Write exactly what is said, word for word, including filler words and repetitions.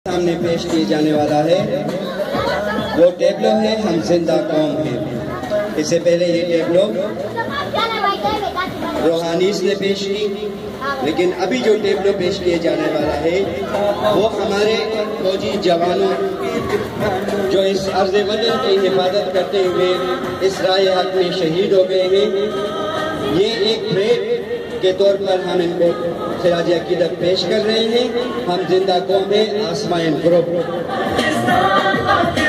सामने पेश किए जाने वाला है वो टेबलो है हम जिंदा कौम है। इससे पहले ये टेबलो रूहानीस ने पेश की, लेकिन अभी जो टेबलो पेश किए जाने वाला है वो हमारे फौजी जवानों जो इस अर्ज़ वतन की हिफाजत करते हुए इस राह हक में शहीद हो गए हैं। ये एक परेड के तौर पर हम इनको खिराज अकीदत पेश कर रहे हैं। हम जिंदा कौम है आसमाइन ग्रुप।